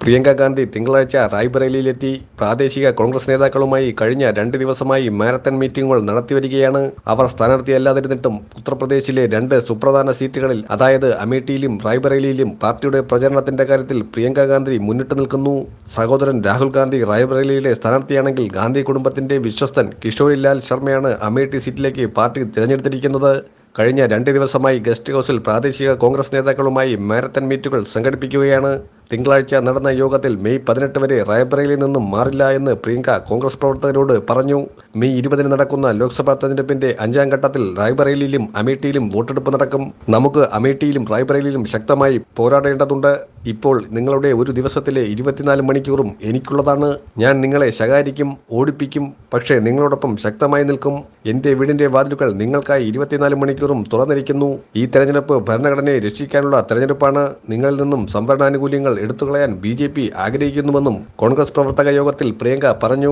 പ്രിയങ്ക ഗാന്ധി തിങ്കളാഴ്ച റായ്ബറേലിയിലെത്തി. പ്രാദേശിക കോൺഗ്രസ് നേതാക്കളുമായി കഴിഞ്ഞ 2 ദിവസമായി മാരത്തൺ മീറ്റിംഗുകൾ നടത്തിവരികയാണ്. അവർ സ്ഥാനാർത്ഥിയല്ലാതിരുന്നിട്ടും ഉത്തർപ്രദേശിലെ 2 സുപ്രധാന സീറ്റുകളിൽ, അതായത് അമേഠിയിലും റായ്ബറേലിയിലും പാർട്ടിയുടെ പ്രചരണത്തിന്റെ കാര്യത്തിൽ പ്രിയങ്ക ഗാന്ധി മുന്നിട്ട് നിൽക്കുന്നു. സഹോദരൻ രാഹുൽ ഗാന്ധി റായ്ബറേലിയിലെ സ്ഥാനാർത്ഥിയാണെങ്കിൽ ഗാന്ധി കുടുംബത്തിന്റെ വിശ്വസ്തൻ കിഷോരി ലാൽ ശർമ്മയാണ് അമേഠി സീറ്റിലേക്ക് പാർട്ടി തിരഞ്ഞെടുത്തിരിക്കുന്നത്. കഴിഞ്ഞ 2 ദിവസമായി ഗസ്റ്റ് ഹൗസിൽ പ്രാദേശിക കോൺഗ്രസ് നേതാക്കളുമായി മാരത്തൺ മീറ്റുകൾ സംഘടിപ്പിക്കുകയാണ്. തിങ്കളാഴ്ച നടന്ന യോഗത്തിൽ മെയ് 18 വരെ റായ്ബറേലിയിൽ നിന്നും മാറില്ല എന്ന് പ്രിയങ്ക കോൺഗ്രസ് പ്രവർത്തകരോട് പറഞ്ഞു. മെയ് 20 നടക്കുന്ന ലോക്സഭാ തെരഞ്ഞെടുപ്പിന്റെ 5ാം ഘട്ടത്തിൽ റായ്ബറേലിയിലും അമേഠിയിലും വോട്ടെടുപ്പ് നടക്കും. നമുക്ക് അമേഠിയിലും റായ്ബറേലിയിലും ശക്തമായി പോരാടേണ്ടതുണ്ട്. ഇപ്പോൾ നിങ്ങളുടെ ഒരു ദിവസത്തിലെ 24 മണിക്കൂറും എനിക്കുള്ളതാണ്. ഞാൻ നിങ്ങളെ ശകാരിക്കും, ഓടിപ്പിക്കും, പക്ഷേ നിങ്ങളോടൊപ്പം ശക്തമായി നിൽക്കും. എന്റെ വീടിന്റെ വാതിലുകൾ നിങ്ങൾക്കായി 24 മണിക്കൂറും തുറന്നിരിക്കുന്നു. ഈ തെരഞ്ഞെടുപ്പ് ഭരണഘടനയെ രക്ഷിക്കാനുള്ള തെരഞ്ഞെടുപ്പാണ്. നിങ്ങളിൽ നിന്നും സംവരണാനുകൂല്യങ്ങൾ എടുത്തുകളയാൻ BJP ആഗ്രഹിക്കുന്നുവെന്നും കോൺഗ്രസ് പ്രവർത്തക യോഗത്തിൽ പ്രിയങ്ക പറഞ്ഞു.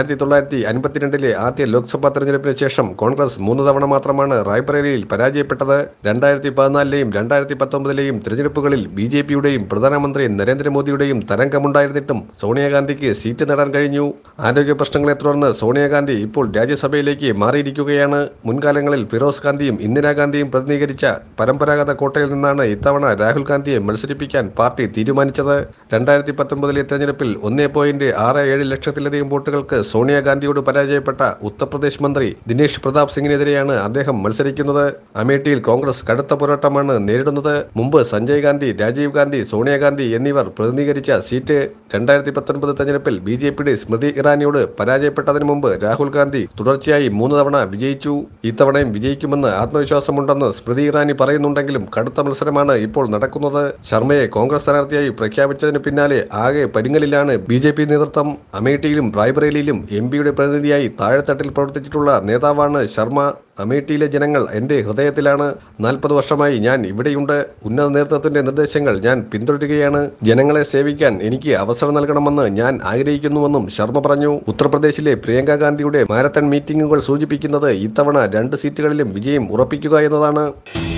1952 ആദ്യ ലോക്സഭാ തെരഞ്ഞെടുപ്പിന് ശേഷം കോൺഗ്രസ് 3 തവണ മാത്രമാണ് റായ്ബറേലിയിൽ പരാജയപ്പെട്ടത്. 2014ലെയും 2019ലെയും തെരഞ്ഞെടുപ്പുകളിൽ BJPയുടെയും പ്രധാനമന്ത്രി നരേന്ദ്രമോദിയുടെയും തരംഗമുണ്ടായിരുന്നിട്ടും സോണിയാഗാന്ധിക്ക് സീറ്റ് നേടാൻ കഴിഞ്ഞു. ആരോഗ്യ പ്രശ്നങ്ങളെ തുടർന്ന് സോണിയാഗാന്ധി ഇപ്പോൾ രാജ്യസഭയിലേക്ക് മാറിയിരിക്കുകയാണ്. മുൻകാലങ്ങളിൽ ഫിറോസ് ഗാന്ധിയും ഇന്ദിരാഗാന്ധിയും പ്രതിനിധീകരിച്ച പരമ്പരാഗത കോട്ടയിൽ നിന്നാണ് ഇത്തവണ രാഹുൽ ഗാന്ധിയെ മത്സരിപ്പിക്കാൻ പാർട്ടി തീരുമാനിച്ചത്. 2019ലെ തെരഞ്ഞെടുപ്പിൽ 1.67 ലക്ഷത്തിലധികം വോട്ടുകൾക്ക് സോണിയാഗാന്ധിയോട് പരാജയപ്പെട്ട ഉത്തർപ്രദേശ് മന്ത്രി ദിനേശ് പ്രതാപ് സിംഗിനെതിരെയാണ് അദ്ദേഹം മത്സരിക്കുന്നത്. അമേഠിയിൽ കോൺഗ്രസ് കടുത്ത പോരാട്ടമാണ് നേരിടുന്നത്. മുമ്പ് സഞ്ജയ് ഗാന്ധി, രാജീവ് ഗാന്ധി, സോണിയാഗാന്ധി എന്നിവർ പ്രതിനിധീകരിച്ച സീറ്റ് 2019 തെരഞ്ഞെടുപ്പിൽ BJPയുടെ സ്മൃതി ഇറാനിയോട് പരാജയപ്പെട്ടതിനു മുമ്പ് രാഹുൽ ഗാന്ധി തുടർച്ചയായി 3 തവണ വിജയിച്ചു. ഇത്തവണയും വിജയിക്കുമെന്ന് ആത്മവിശ്വാസമുണ്ടെന്ന് സ്മൃതി ഇറാനി പറയുന്നുണ്ടെങ്കിലും കടുത്ത മത്സരമാണ് ഇപ്പോൾ നടക്കുന്നത്. ശർമ്മയെ കോൺഗ്രസ് സ്ഥാനാർത്ഥിയായി പ്രഖ്യാപിച്ചതിന് പിന്നാലെ ആകെ പരിങ്ങലിലാണ് BJP നേതൃത്വം. അമേഠിയിലും റായ്ബറേലിയിലും MPയുടെ പ്രതിനിധിയായി താഴെത്തട്ടിൽ പ്രവർത്തിച്ചിട്ടുള്ള നേതാവാണ് ശർമ്മ. അമേഠിയിലെ ജനങ്ങൾ എൻ്റെ ഹൃദയത്തിലാണ്. 40 വർഷമായി ഞാൻ ഇവിടെയുണ്ട്. ഉന്നത നേതൃത്വത്തിന്റെ നിർദ്ദേശങ്ങൾ ഞാൻ പിന്തുടരുകയാണ്. ജനങ്ങളെ സേവിക്കാൻ എനിക്ക് അവസരം നൽകണമെന്ന് ഞാൻ ആഗ്രഹിക്കുന്നുവെന്നും ശർമ്മ പറഞ്ഞു. ഉത്തർപ്രദേശിലെ പ്രിയങ്ക ഗാന്ധിയുടെ മാരത്തൺ മീറ്റിംഗുകൾ സൂചിപ്പിക്കുന്നത് ഇത്തവണ 2 സീറ്റുകളിലും വിജയം ഉറപ്പിക്കുക എന്നതാണ്.